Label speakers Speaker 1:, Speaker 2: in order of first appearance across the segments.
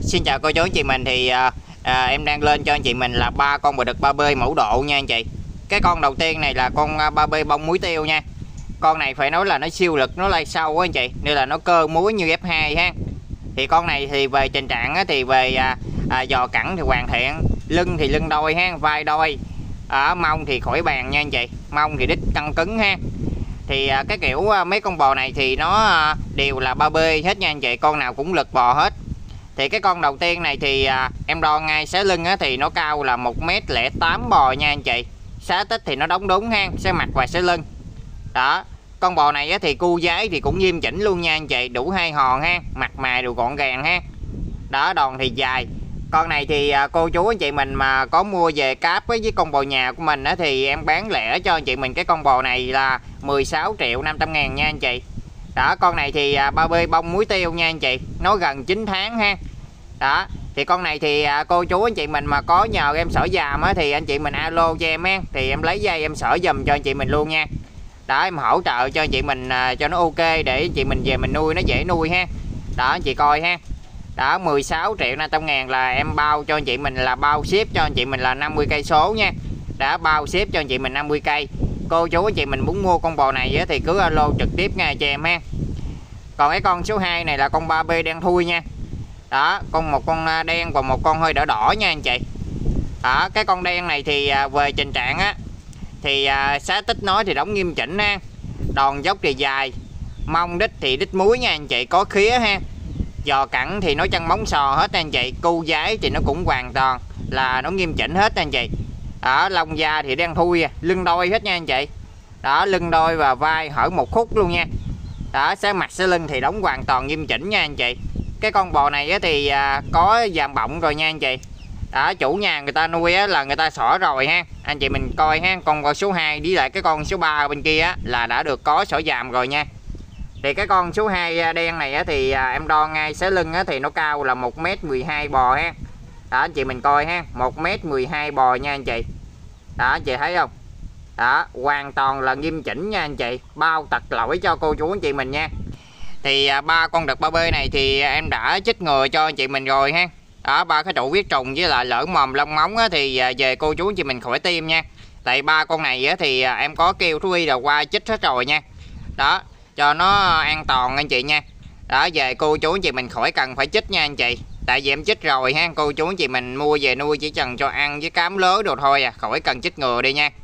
Speaker 1: Xin chào cô chú anh chị mình, thì em đang lên cho anh chị mình là ba con bò đực ba bê mẫu độ nha anh chị. Cái con đầu tiên này là con ba bê bông muối tiêu nha. Con này phải nói là nó siêu lực, nó lai sâu quá anh chị, nên là nó cơ muối như F2 ha. Thì con này thì về trình trạng á, thì về giò cẳng thì hoàn thiện, lưng thì lưng đôi ha, vai đôi, mông thì khỏi bàn nha anh chị, mông thì đít căng cứng ha. Thì cái kiểu mấy con bò này thì nó đều là ba bê hết nha anh chị, con nào cũng lực bò hết. Thì cái con đầu tiên này thì em đo ngay xé lưng á, thì nó cao là 1m08 bò nha anh chị. Xá tích thì nó đóng đúng ha, xé mặt và xé lưng. Đó, con bò này á, thì cu giái thì cũng nghiêm chỉnh luôn nha anh chị, đủ hai hòn ha, mặt mày đều gọn gàng ha. Đó, đòn thì dài. Con này thì cô chú anh chị mình mà có mua về cáp với con bò nhà của mình á, thì em bán lẻ cho anh chị mình cái con bò này là 16.500.000 nha anh chị. Đó, con này thì ba bê bông muối tiêu nha anh chị, nó gần 9 tháng ha. Đó, thì con này thì cô chú anh chị mình mà có nhờ em xỏ giàm á, thì anh chị mình alo cho em ha, thì em lấy dây em xỏ giùm cho anh chị mình luôn nha. Đó, em hỗ trợ cho anh chị mình cho nó ok, để anh chị mình về mình nuôi nó dễ nuôi ha. Đó anh chị coi ha. Đó, 16.500.000 là em bao cho anh chị mình, là bao ship cho anh chị mình là 50 cây số nha. Đã bao ship cho anh chị mình 50 cây. Cô chú anh chị mình muốn mua con bò này thì cứ alo trực tiếp nha cho em ha. Còn cái con số 2 này là con 3B đen thui nha. Đó, một con đen và một con hơi đỏ đỏ nha anh chị. Đó, cái con đen này thì về trình trạng á, thì xá tích nói thì đóng nghiêm chỉnh ha. Đòn dốc thì dài, mông đít thì đít muối nha anh chị, có khía ha. Giò cẳng thì nó chân móng sò hết anh chị, cu giái thì nó cũng hoàn toàn là nó nghiêm chỉnh hết anh chị. Đó, lông da thì đen thui, lưng đôi hết nha anh chị. Đó, lưng đôi và vai hở một khúc luôn nha. Đó, xé mặt xé lưng thì đóng hoàn toàn nghiêm chỉnh nha anh chị. Cái con bò này thì có dàm bọng rồi nha anh chị. Đó, chủ nhà người ta nuôi là người ta xỏ rồi ha. Anh chị mình coi ha, con số 2 với lại cái con số 3 bên kia là đã được có xỏ dàm rồi nha. Thì cái con số 2 đen này thì em đo ngay xé lưng thì nó cao là 1m12 bò ha. Đó anh chị mình coi ha, 1m12 bò nha anh chị. Đó anh chị thấy không? Đó, hoàn toàn là nghiêm chỉnh nha anh chị, bao tật lỗi cho cô chú anh chị mình nha. Thì ba con đực ba bê này thì em đã chích ngừa cho anh chị mình rồi ha. Đó, ba cái trụ huyết trùng với lại lở mồm lông móng thì về cô chú anh chị mình khỏi tiêm nha. Tại ba con này thì em có kêu thú y là qua chích hết rồi nha. Đó, cho nó an toàn anh chị nha. Đó, về cô chú anh chị mình khỏi cần phải chích nha anh chị. Tại vì em chích rồi ha, cô chú anh chị mình mua về nuôi chỉ cần cho ăn với cám lớ đồ thôi khỏi cần chích ngừa đi nha.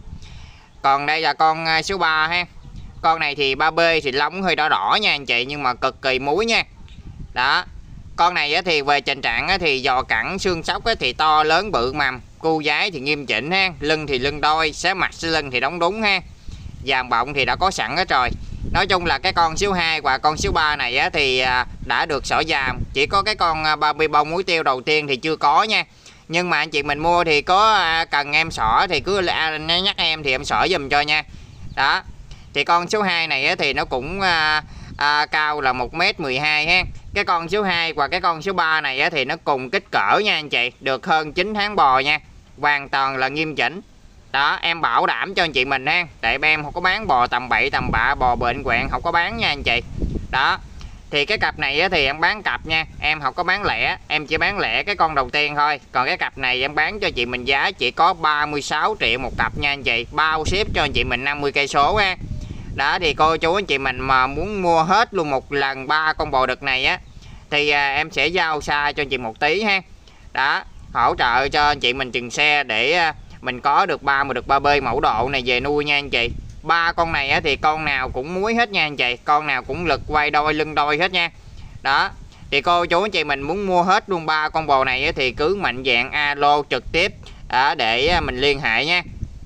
Speaker 1: Còn đây là con số 3 ha. Con này thì 3B thì lông hơi đỏ đỏ nha anh chị, nhưng mà cực kỳ muối nha. Đó, con này thì về trình trạng thì giò cẳng xương sóc thì to lớn bự mầm, cu giái thì nghiêm chỉnh ha, lưng thì lưng đôi, xé mặt xé lưng thì đóng đúng ha. Dàm bọng thì đã có sẵn hết rồi. Nói chung là cái con số 2 và con số 3 này thì đã được xỏ dàm, chỉ có cái con 3B bông muối tiêu đầu tiên thì chưa có nha. Nhưng mà anh chị mình mua thì có cần em xỏ thì cứ nhắc em thì em xỏ giùm cho nha. Đó, thì con số 2 này thì nó cũng cao là 1m12 ha. Cái con số 2 và cái con số 3 này thì nó cùng kích cỡ nha anh chị, được hơn 9 tháng bò nha, hoàn toàn là nghiêm chỉnh. Đó, em bảo đảm cho anh chị mình ha, tại em không có bán bò tầm bậy tầm bạ, bò bệnh quẹn không có bán nha anh chị. Đó, thì cái cặp này thì em bán cặp nha, em không có bán lẻ, em chỉ bán lẻ cái con đầu tiên thôi. Còn cái cặp này em bán cho chị mình giá chỉ có 36 triệu một cặp nha anh chị, bao ship cho anh chị mình 50 cây số ha. Đó, thì cô chú anh chị mình mà muốn mua hết luôn một lần ba con bò đực này thì em sẽ giao xa cho anh chị một tí ha. Đó, hỗ trợ cho anh chị mình chừng xe để mình có được ba đực ba bê mẫu độ này về nuôi nha anh chị. Ba con này thì con nào cũng muối hết nha anh chị, con nào cũng lực quay đôi lưng đôi hết nha. Đó, thì cô chú anh chị mình muốn mua hết luôn ba con bò này thì cứ mạnh dạn alo trực tiếp để mình liên hệ nha.